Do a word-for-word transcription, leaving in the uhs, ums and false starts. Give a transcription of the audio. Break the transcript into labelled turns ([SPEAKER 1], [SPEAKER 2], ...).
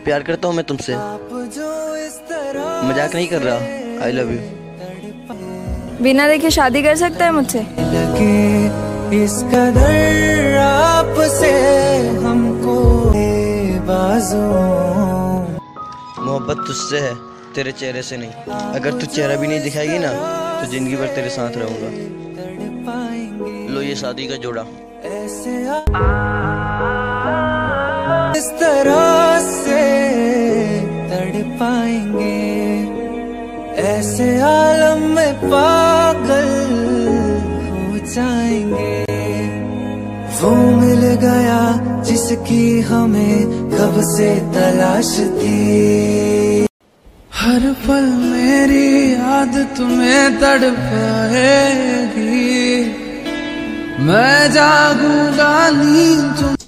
[SPEAKER 1] प्यार करता हूँ मैं तुमसे, मजाक नहीं कर रहा। I love you.
[SPEAKER 2] बिना देखे शादी कर सकता है मुझसे?
[SPEAKER 3] लगे इस कदर आपसे हमको बाज़ों।
[SPEAKER 1] मोहब्बत तुझसे है, तेरे चेहरे से नहीं। अगर तू चेहरा भी नहीं दिखाएगी ना तो जिंदगी भर तेरे साथ रहूंगा। लो ये शादी का जोड़ा।
[SPEAKER 3] ऐसे इस तरह से तड़पाएंगे, ऐसे आलम में पागल हो जाएंगे। वो मिल गया जिसकी हमें कब से तलाश थी। हर पल मेरी याद तुम्हें तड़पाएगी, मैं जागूंगा नींद तुम